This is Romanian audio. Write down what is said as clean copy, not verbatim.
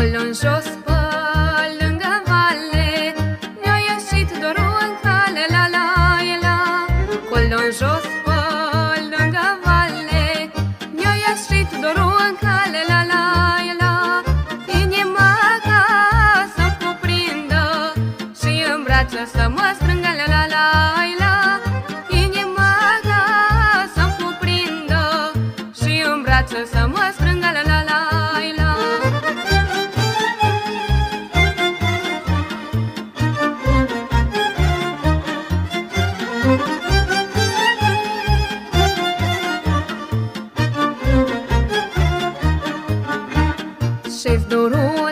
Colo în jos pe lângă vale mi-a ieșit dorul în cale, la la la. Colo în jos pe lângă vale mi-a ieșit dorul în cale, la la la. Inima ca să-mi cuprindă și în brațe să mă strângă, la la la la. Inima ca să-mi cuprindă și în brațe să mă strângă, la la la la. Și-ți dorul